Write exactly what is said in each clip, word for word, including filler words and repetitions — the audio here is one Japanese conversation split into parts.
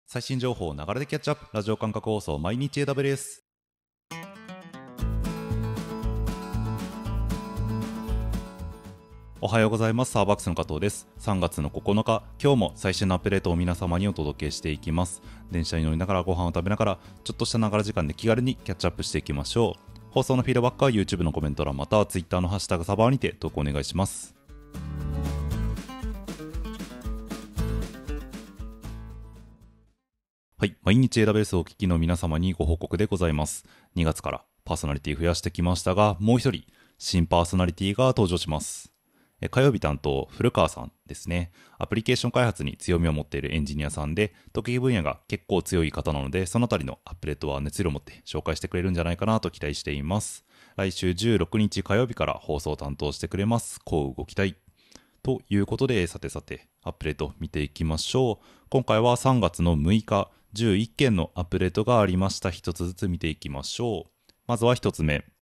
最新情報を流れでキャッチアップ、ラジオ感覚放送毎日 エーダブリューエス。 おはようございます。サーバックスの加藤です。さんがつのここのか、今日も最新のアップデートを皆様にお届けしていきます。電車に乗りながらご飯を食べながらちょっとしたながら時間で気軽にキャッチアップしていきましょう。放送のフィードバックは YouTube のコメント欄または Twitter のハッシュタグサバーにて投稿お願いします。はい、毎日 エーダブリューエス をお聞きの皆様にご報告でございます。にがつからパーソナリティ増やしてきましたが、もう一人新パーソナリティが登場します。え火曜日担当古川さんですね。アプリケーション開発に強みを持っているエンジニアさんで、得意分野が結構強い方なので、そのあたりのアップデートは熱量を持って紹介してくれるんじゃないかなと期待しています。来週じゅうろくにち火曜日から放送を担当してくれます。こうご期待ということで、さてさてアップデート見ていきましょう。今回はさんがつのむいかじゅういっけんのアップデートがありました。一つずつ見ていきましょう。まずはひとつめ、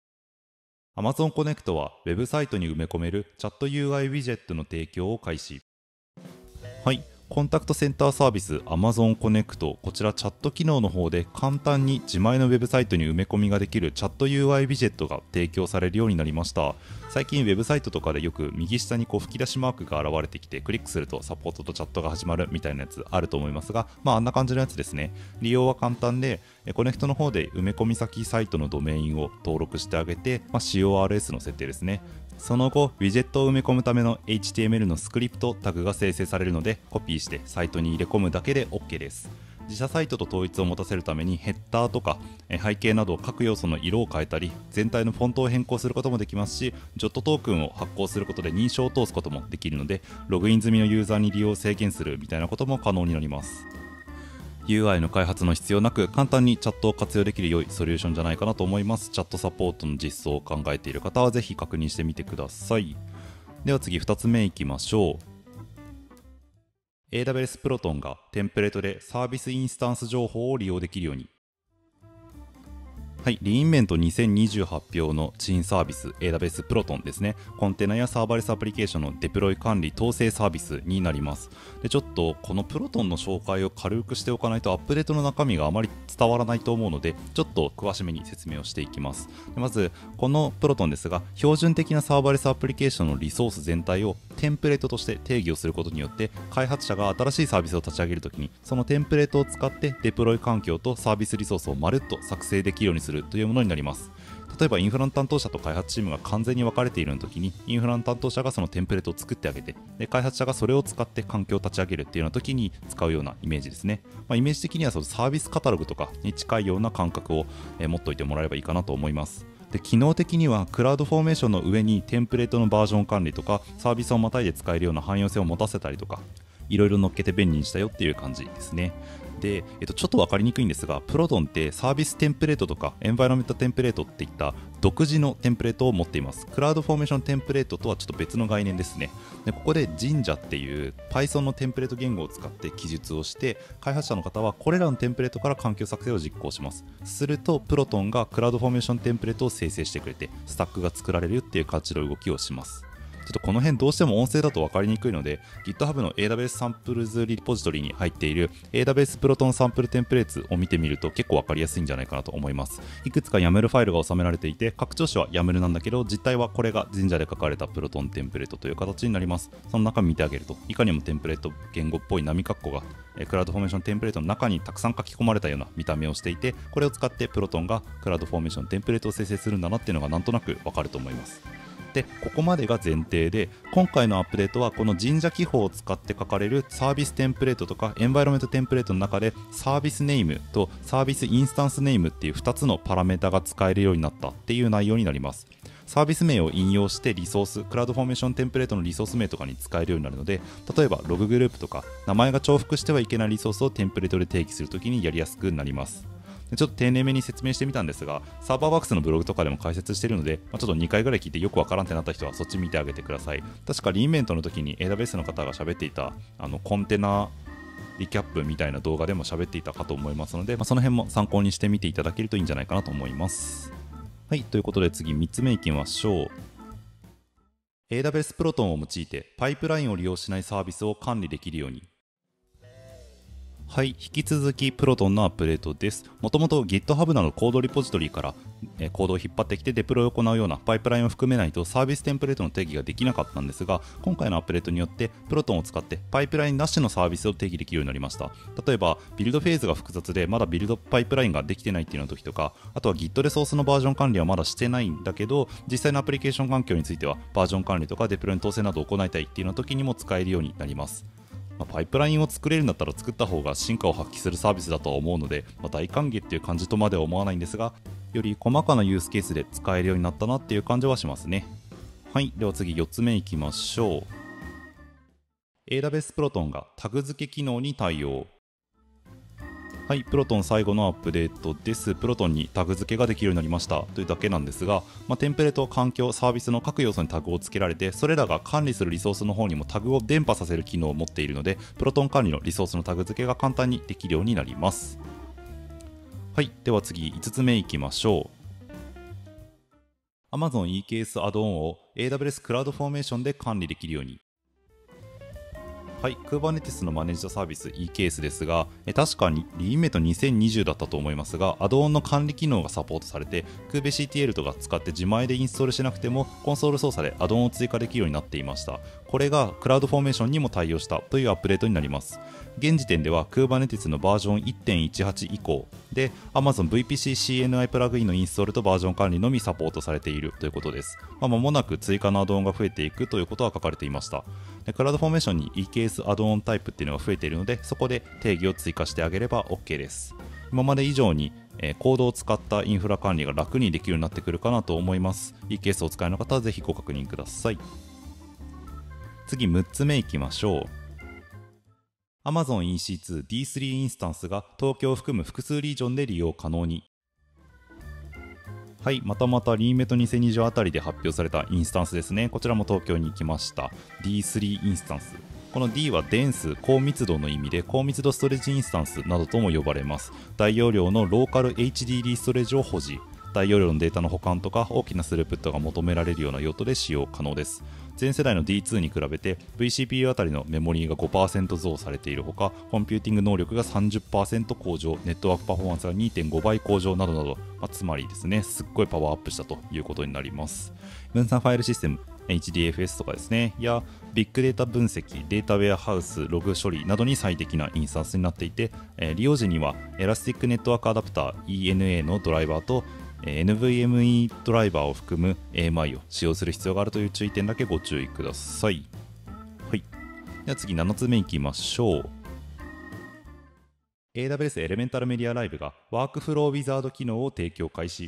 Amazon Connect はウェブサイトに埋め込めるチャット ユーアイ ウィジェットの提供を開始。はい、コンタクトセンターサービス Amazon Connect、 こちらチャット機能の方で簡単に自前のウェブサイトに埋め込みができるチャット ユーアイ ウィジェットが提供されるようになりました。最近ウェブサイトとかでよく右下にこう吹き出しマークが現れてきて、クリックするとサポートとチャットが始まるみたいなやつあると思いますが、まああんな感じのやつですね。利用は簡単で、コネクトの方で埋め込み先サイトのドメインを登録してあげて、まあ、シーオーアールエス の設定ですね。その後、ウィジェットを埋め込むための エイチティーエムエル のスクリプトタグが生成されるので、コピーしてサイトに入れ込むだけで OK です。自社サイトと統一を持たせるためにヘッダーとか背景など各要素の色を変えたり、全体のフォントを変更することもできますし、ジョットトークンを発行することで認証を通すこともできるので、ログイン済みのユーザーに利用を制限するみたいなことも可能になります。ユーアイ の開発の必要なく簡単にチャットを活用できる良いソリューションじゃないかなと思います。チャットサポートの実装を考えている方はぜひ確認してみてください。では次ふたつめいきましょう。 エーダブリューエス プロトンがテンプレートでサービスインスタンス情報を利用できるように。はい、リインメントにせんにじゅう発表の新サービス エーダブリューエス プロトンですね。コンテナやサーバーレスアプリケーションのデプロイ管理統制サービスになります。でちょっとこのプロトンの紹介を軽くしておかないとアップデートの中身があまり伝わらないと思うので、ちょっと詳しめに説明をしていきます。でまずこのプロトンですが、標準的なサーバーレスアプリケーションのリソース全体をテンプレートとして定義をすることによって、開発者が新しいサービスを立ち上げるときにそのテンプレートを使ってデプロイ環境とサービスリソースをまるっと作成できるようにするというものになります。例えばインフラの担当者と開発チームが完全に分かれている時に、インフラの担当者がそのテンプレートを作ってあげて、で開発者がそれを使って環境を立ち上げるっていうような時に使うようなイメージですね。まあ、イメージ的にはそのサービスカタログとかに近いような感覚を、えー、持っておいてもらえればいいかなと思います。で機能的にはクラウドフォーメーションの上にテンプレートのバージョン管理とかサービスをまたいで使えるような汎用性を持たせたりとか、いろいろ乗っけて便利にしたよっていう感じですね。で、えっと、ちょっと分かりにくいんですが、プロトンってサービステンプレートとかエンバイロメントテンプレートっていった独自のテンプレートを持っています。クラウドフォーメーションテンプレートとはちょっと別の概念ですね。でここで神社っていう Python のテンプレート言語を使って記述をして、開発者の方はこれらのテンプレートから環境作成を実行します。するとプロトンがクラウドフォーメーションテンプレートを生成してくれて、スタックが作られるっていう感じの動きをします。ちょっとこの辺どうしても音声だと分かりにくいので GitHub の エーダブリューエス サンプルズリポジトリに入っている エーダブリューエス プロトンサンプルテンプレートを見てみると結構分かりやすいんじゃないかなと思います。いくつか ヤムエル ファイルが収められていて、拡張子は ヤムエル なんだけど実態はこれが神社で書かれたプロトンテンプレートという形になります。その中身見てあげると、いかにもテンプレート言語っぽい波括弧がクラウドフォーメーションテンプレートの中にたくさん書き込まれたような見た目をしていて、これを使ってプロトンがクラウドフォーメーションテンプレートを生成するんだなっていうのがなんとなく分かると思います。でここまでが前提で、今回のアップデートはこの神社記法を使って書かれるサービステンプレートとかエンバイロメントテンプレートの中でサービスネームとサービスインスタンスネームっていうふたつのパラメータが使えるようになったっていう内容になります。サービス名を引用してリソース、クラウドフォーメーションテンプレートのリソース名とかに使えるようになるので、例えばロググループとか名前が重複してはいけないリソースをテンプレートで定義するときにやりやすくなります。ちょっと丁寧めに説明してみたんですが、サーバーワークスのブログとかでも解説しているので、まあ、ちょっとにかいぐらい聞いてよくわからんってなった人はそっち見てあげてください。確かリインメントの時に エーダブリューエス の方が喋っていたあのコンテナリキャップみたいな動画でも喋っていたかと思いますので、まあ、その辺も参考にしてみていただけるといいんじゃないかなと思います。はい、ということで次みっつめいきましょう。 エーダブリューエス プロトンを用いてパイプラインを利用しないサービスを管理できるように。 はい、引き続きプロトンのアップデートです。もともと GitHub などコードリポジトリから、えーコードを引っ張ってきてデプロイを行うようなパイプラインを含めないとサービステンプレートの定義ができなかったんですが、今回のアップデートによってプロトンを使ってパイプラインなしのサービスを定義できるようになりました。例えばビルドフェーズが複雑でまだビルドパイプラインができてないっていうの時とか、あとは Git でソースのバージョン管理はまだしてないんだけど、実際のアプリケーション環境についてはバージョン管理とかデプロイの統制などを行いたいっていうの時にも使えるようになります。まあ、パイプラインを作れるんだったら作った方が進化を発揮するサービスだとは思うので、まあ、大歓迎っていう感じとまでは思わないんですが、より細かなユースケースで使えるようになったなっていう感じはしますね。はい、では次よっつめいきましょう。 エーダブリューエス プロトンがタグ付け機能に対応。はい、プロトン最後のアップデートです。プロトンにタグ付けができるようになりましたというだけなんですが、まあ、テンプレート、環境、サービスの各要素にタグを付けられて、それらが管理するリソースの方にもタグを伝播させる機能を持っているので、プロトン管理のリソースのタグ付けが簡単にできるようになります。はい、では次いつつめいきましょう。Amazon イーケーエス アドオンを エーダブリューエス クラウドフォーメーションで管理できるように。はい、Kubernetes のマネージドサービス イーケーエス ですが、え確かにリリーメイトにせんにじゅうだったと思いますが、アドオンの管理機能がサポートされて、KubeCTL とか使って自前でインストールしなくても、コンソール操作でアドオンを追加できるようになっていました。これがクラウドフォーメーションにも対応したというアップデートになります。現時点では Kubernetes のバージョン いってんいちはち 以降で Amazon ブイピーシーシーエヌアイ プラグインのインストールとバージョン管理のみサポートされているということです。まあ、間もなく追加のアドオンが増えていくということは書かれていました。でクラウドフォーメーションに イーケーエス アドオンタイプっていうのが増えているので、そこで定義を追加してあげれば OK です。今まで以上に、えー、コードを使ったインフラ管理が楽にできるようになってくるかなと思います。 イーケーエス をお使いの方はぜひご確認ください。次むっつめいきましょう。Amazon イーシーツー ディースリー インスタンスが東京を含む複数リージョンで利用可能に。はい、またまたリーメイトにせんにじゅうあたりで発表されたインスタンスですね。こちらも東京に行きました。 ディースリー インスタンス。この D はデンス、高密度の意味で高密度ストレージインスタンスなどとも呼ばれます。大容量のローカル エイチディーディー ストレージを保持。大容量のデータの保管とか大きなスループットが求められるような用途で使用可能です。前世代の ディーツー に比べて ブイシーピーユー あたりのメモリーが ごパーセント 増されているほか、コンピューティング能力が さんじゅっパーセント 向上、ネットワークパフォーマンスが にてんごばい向上などなど、まあ、つまりですね、すっごいパワーアップしたということになります。分散ファイルシステム エイチディーエフエス とかですね、やビッグデータ分析、データウェアハウス、ログ処理などに最適なインスタンスになっていて、えー、利用時にはエラスティックネットワークアダプター イーエヌエー のドライバーとエヌブイエムイー ドライバーを含む エーエムアイ を使用する必要があるという注意点だけご注意ください。はい。では次ななつめいきましょう。エーダブリューエス エレメンタルメディアライブがワークフローウィザード機能を提供開始。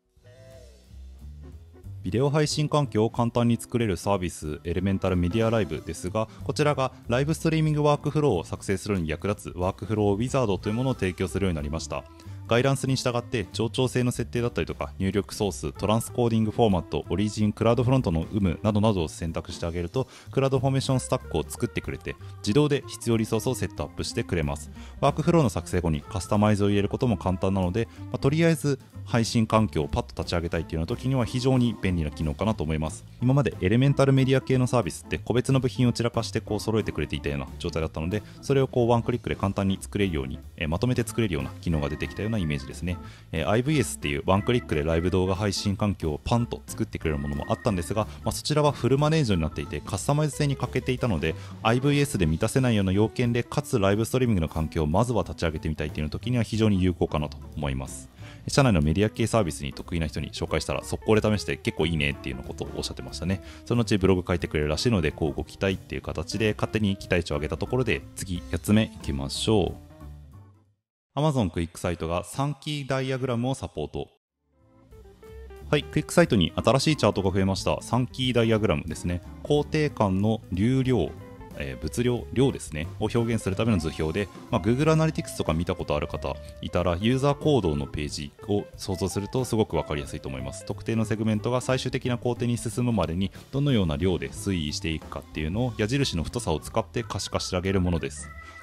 ビデオ配信環境を簡単に作れるサービスエレメンタルメディアライブですが、こちらがライブストリーミングワークフローを作成するのに役立つワークフローウィザードというものを提供するようになりました。ガイダンスに従って冗長性の設定だったりとか入力ソース、トランスコーディングフォーマット、オリジン、クラウドフロントの有無などなどを選択してあげると、クラウドフォーメーションスタックを作ってくれて自動で必要リソースをセットアップしてくれます。ワークフローの作成後にカスタマイズを入れることも簡単なので、まあ、とりあえず配信環境をパッと立ち上げたいというような時には非常に便利な機能かなと思います。今までエレメンタルメディア系のサービスって個別の部品を散らかしてこう揃えてくれていたような状態だったので、それをこうワンクリックで簡単に作れるように、えー、まとめて作れるような機能が出てきたようなイメージですね。えー、アイブイエス っていうワンクリックでライブ動画配信環境をパンと作ってくれるものもあったんですが、まあ、そちらはフルマネージドになっていてカスタマイズ性に欠けていたので アイブイエス で満たせないような要件でかつライブストリーミングの環境をまずは立ち上げてみたいという時には非常に有効かなと思います。社内のメディア系サービスに得意な人に紹介したら速攻で試して結構いいねっていうのことをおっしゃってましたね。そのうちブログ書いてくれるらしいのでこうご期待っていう形で勝手に期待値を上げたところで、次やつめいきましょう。 Amazon クイックサイトがさんキーダイアグラムをサポート。はい、クイックサイトに新しいチャートが増えました。さんキーダイアグラムですね。工程間の流量、えー、物量、量ですねを表現するための図表で、まあ、Google アナリティクスとか見たことある方いたらユーザー行動のページを想像するとすごく分かりやすいと思います。特定のセグメントが最終的な工程に進むまでにどのような量で推移していくかっていうのを矢印の太さを使って可視化してあげるものです。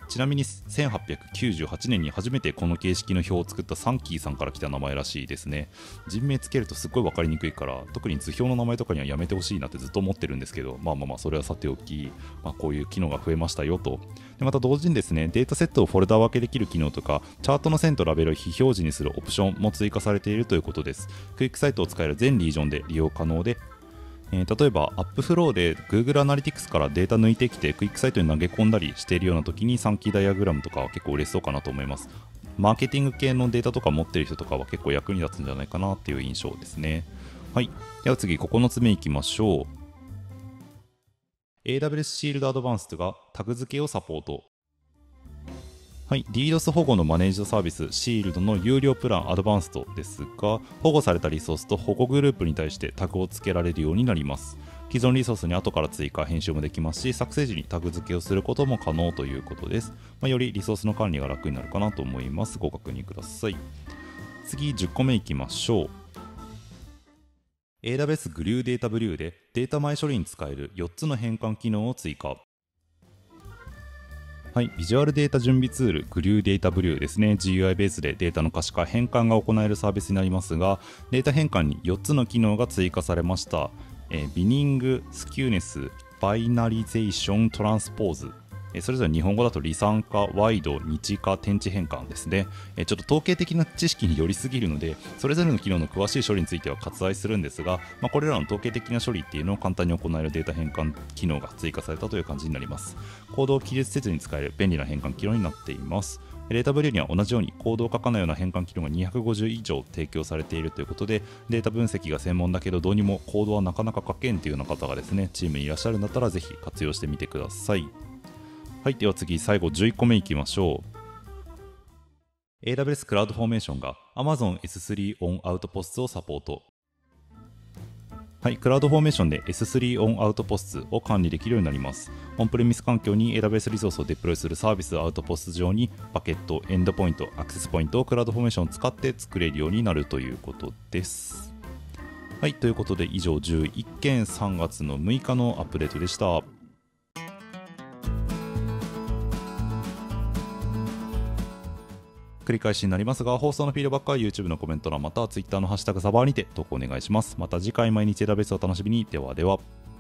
ちなみにせんはっぴゃくきゅうじゅうはちねんに初めてこの形式の表を作ったサンキーさんから来た名前らしいですね。人名つけるとすっごい分かりにくいから、特に図表の名前とかにはやめてほしいなってずっと思ってるんですけど、まあまあまあそれはさておき、まあ、こういう機能が増えましたよと。でまた同時にですね、データセットをフォルダ分けできる機能とか、チャートの線とラベルを非表示にするオプションも追加されているということです。クイックサイトを使える全リージョンで利用可能で、えー、例えば AppFlow で Google アナリティクスからデータ抜いてきてクイックサイトに投げ込んだりしているような時にサンキーダイアグラムとかは結構嬉しそうかなと思います。マーケティング系のデータとか持っている人とかは結構役に立つんじゃないかなっていう印象ですね。はい。では次ここのつめいきましょう。エーダブリュエス シールドアドバンストがタグ付けをサポート。はい、DDoS 保護のマネージドサービス シールド の有料プランアドバンストですが、保護されたリソースと保護グループに対してタグを付けられるようになります。既存リソースに後から追加編集もできますし、作成時にタグ付けをすることも可能ということです。まあ、よりリソースの管理が楽になるかなと思います。ご確認ください。次じゅっこめいきましょう。エーダブリュエス グリュー データブリューでデータ前処理に使えるよっつの変換機能を追加。はい、ビジュアルデータ準備ツール グリュー データブリューですね。 ジーユーアイ ベースでデータの可視化変換が行えるサービスになりますが、データ変換によっつの機能が追加されました。えー、ビニング、スキューネス、バイナリゼーション、トランスポーズ、えー、それぞれ日本語だと離散化、ワイド、日化、天地変換ですね。えー、ちょっと統計的な知識によりすぎるので、それぞれの機能の詳しい処理については割愛するんですが、まあ、これらの統計的な処理っていうのを簡単に行えるデータ変換機能が追加されたという感じになります。コードを記述せずに使える便利な変換機能になっています。データブリューには同じようにコードを書かないような変換機能がにひゃくごじゅう以上提供されているということで、データ分析が専門だけどどうにもコードはなかなか書けんというような方がですね、チームにいらっしゃるんだったらぜひ活用してみてください。はい、では次最後じゅういっこめいきましょう。エーダブリュエス クラウドフォーメーションが Amazon エススリー オンアウトポストをサポート。はい、クラウドフォーメーションで エススリー オンアウトポストを管理できるようになります。オンプレミス環境に エーダブリュエス リソースをデプロイするサービスアウトポスト上にバケット、エンドポイント、アクセスポイントをクラウドフォーメーションを使って作れるようになるということです。はい、ということで以上じゅういっけんさんがつのむいかのアップデートでした。繰り返しになりますが、放送のフィードバックは YouTube のコメント欄または Twitter のハッシュタグサバーにて投稿お願いします。また次回毎日エーダブリュエスを楽しみに。ではでは。